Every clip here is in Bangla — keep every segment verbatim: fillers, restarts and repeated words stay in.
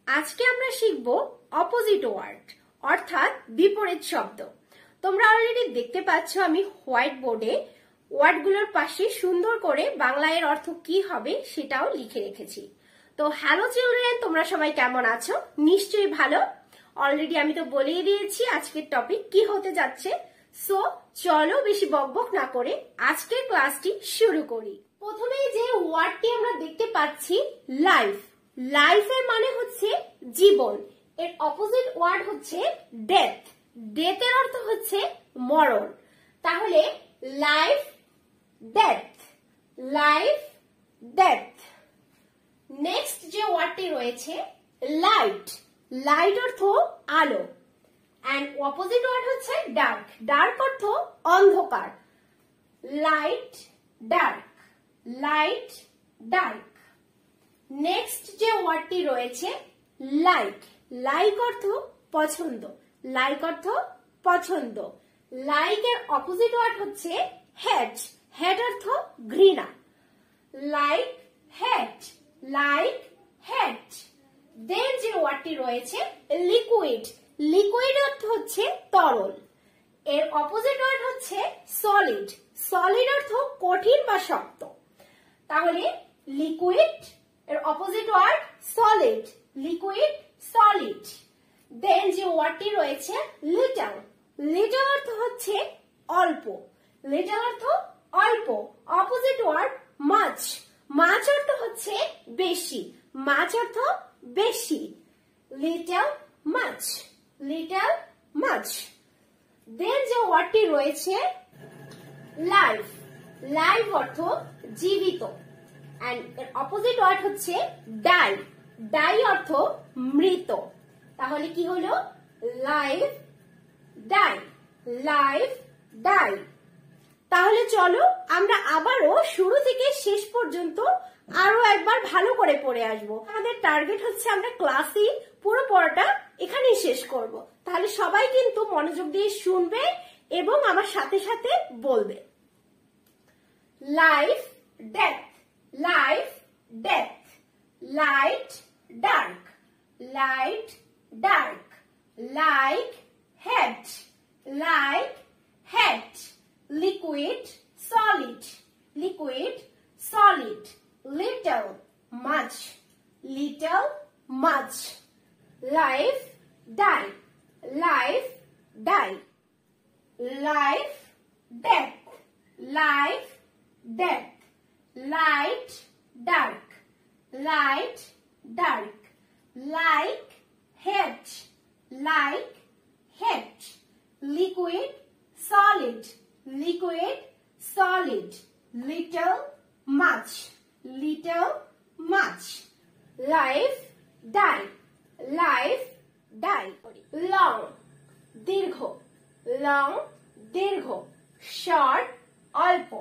আজকে আমরা শিখব অপোজিট ওয়ার্ড অর্থাৎ বিপরীত শব্দ। তোমরা অলরেডি দেখতে পাচ্ছ আমি হোয়াইট বোর্ডে ওয়ার্ডগুলোর পাশে সুন্দর করে বাংলা এর অর্থ কি হবে সেটাও লিখে রেখেছি। তো হ্যালো চিলড্রেন, তোমরা সবাই কেমন আছো? নিশ্চয়ই ভালো। অলরেডি আমি তো বলেই দিয়েছি আজকের টপিক কি হতে যাচ্ছে। সো চলো বেশি বকবক না করে আজকের ক্লাসটি শুরু করি। প্রথমেই যে ওয়ার্ডটি আমরা দেখতে পাচ্ছি লাইফ। লাইফের মানে হচ্ছে জীবন, এর অপোজিট ওয়ার্ড হচ্ছে ডেথ। ডেথের অর্থ হচ্ছে মরণ। তাহলে life death, life death. Next যে ওয়ার্ডটি রয়েছে লাইট। লাইট অর্থ আলো এন্ড অপোজিট ওয়ার্ড হচ্ছে ডার্ক। ডার্ক অর্থ অন্ধকার। Light dark, light dark. Next যে ওয়ার্ডটি রয়েছে লাইক। লাইক অর্থ পছন্দ, লাইক অর্থ পছন্দ। লাইক এর অপোজিট ওয়ার্ড হচ্ছে হেট। হেট অর্থ ঘৃণা। লাইক হেট, লাইক হেট। দেন যে ওয়ার্ডটি রয়েছে লিকুইড। লিকুইড অর্থ হচ্ছে তরল, এর অপোজিট ওয়ার্ড হচ্ছে সলিড। সলিড অর্থ কঠিন বা শক্ত। তাহলে লিকুইড এর opposite word solid, liquid solid. Then যে ওয়ার্ডটি রয়েছে লিটল। লিটল অর্থ হচ্ছে অল্প, লিটল অর্থ অল্প। অপোজিট ওয়ার্ড মাছ। মাছ অর্থ হচ্ছে বেশি, মাছ অর্থ বেশি। লিটল মাছ, লিটল মাছ। দেন যে ওয়ার্ডটি রয়েছে লাইফ। লাইফ অর্থ জীবিত এন্ড এর অপোজিট ওয়ার্ড হচ্ছে ডাই। ডাই অর্থ মৃত। তাহলে কি হলো? Life die, life die. তাহলে চলো আমরা আবারও শুরু থেকে শেষ পর্যন্ত আরো একবার ভালো করে পড়ে আসবো। আমাদের টার্গেট হচ্ছে আমরা ক্লাসে পুরো পড়াটা এখানেই শেষ করব। তাহলে সবাই কিন্তু মনোযোগ দিয়ে শুনবে এবং আমার সাথে সাথে বলবে। Life death, life death. Light dark, light dark. Like head, like head. Liquid solid, liquid solid. Little মাছ, লিটল মাছ। Life die, life die. Life death, life death. Light dark, light dark. Like head, like head. Liquid solid, liquid solid. Little মাছ, লিটল মাছ। Life die, life die. Long দীর্ঘ, লং দীর্ঘ। শর্ট অল্প।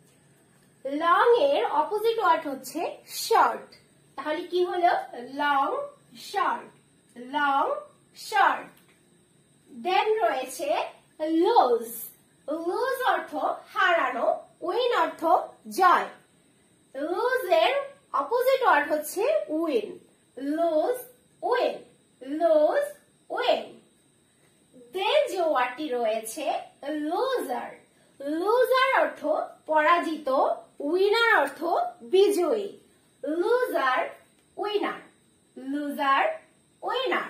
লং এর অপোজিট ওয়ার্ড হচ্ছে শর্ট। তাহলে কি হলো? Long short, long short. Then রয়েছে লুজ। লুজ অর্থ হারানো, উইন অর্থ জয়। লুজ এর অপোজিট ওয়ার্ড হচ্ছে win. Lose win, lose win. Then যে ওয়ার্ডটি রয়েছে লুজার। লুজার অর্থ পরাজিত, উইনার অর্থ বিজয়ী। Loser winner, loser winner.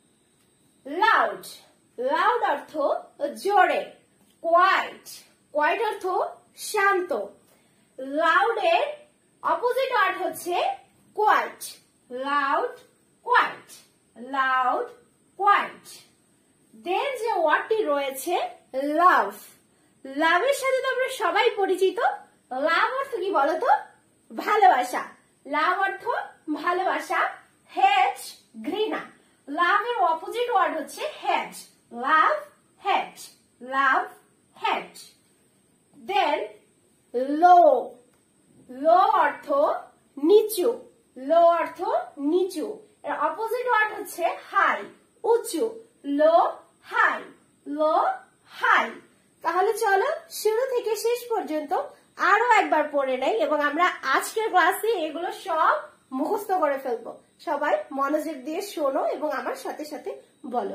Loud. Loud অর্থ জোরে, কোয়াইট। কোয়াইট অর্থ শান্ত। লাউড এর অপোজিট ওয়ার্ড হচ্ছে quiet. Loud quiet, loud quiet. Then যে ওয়ার্ডটি রয়েছে লাভ। লাভের সাথে তো আমরা সবাই পরিচিত। লাভ অর্থ কি বলতো? ভালোবাসা। লাভ অর্থ ভালোবাসা। হেট ঘৃণা। লাভের অপোজিট ওয়ার্ড হচ্ছে হেট। লাভ হেট, লাভ হেট। দেন লো। লো অর্থ নিচু, লো অর্থ নিচু। এর অপোজিট ওয়ার্ড হচ্ছে হাই, উঁচু। Low high, low high. তাহলে চলো শুরু থেকে শেষ পর্যন্ত আরো একবার পড়ে নেই এবং আমরা আজকের ক্লাসে এগুলো সব মুখস্থ করে ফেলবো। সবাই মনোযোগ দিয়ে শোনো এবং আমার সাথে সাথে বলো।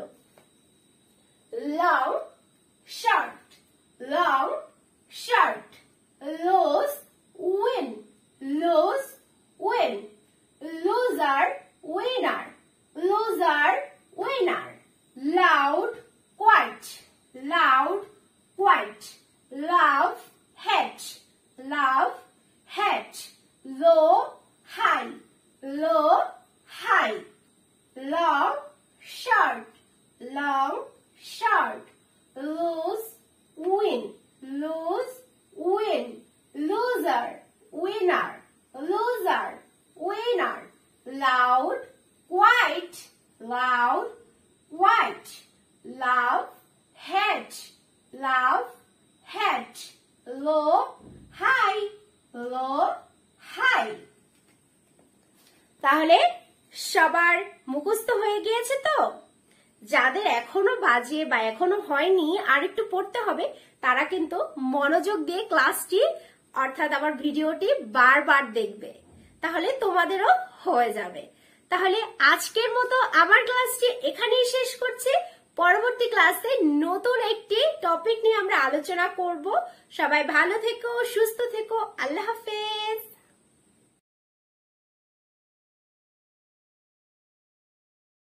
Long shirt, long shirt. Lose win, lose win. Loser winner, loser winner. Loud quiet, loud quiet. Love hate, love hate. Low high, low high. Long shirt, long shirt. Lose win, lose win. Loser winner, loser winner. Loud quiet, loud quiet. Love hate, love hate. Low high, low high. তাহলে সবার মুখস্থ হয়ে গিয়েছে তো? যাদের এখনো বাজে বা এখনো হয়নি আর একটু পড়তে হবে, তারা কিন্তু মনোযোগ দিয়ে ক্লাসটি অর্থাৎ আমার ভিডিওটি বারবার দেখবে, তাহলে তোমাদেরও হয়ে যাবে। তাহলে আজকের মতো আমার ক্লাসটি এখানেই শেষ করছি। পরবর্তী ক্লাসে নতুন একটি টপিক নিয়ে আমরা আলোচনা করব। সবাই ভালো থেকো, সুস্থ থেকো। আল্লাহ হাফেজ।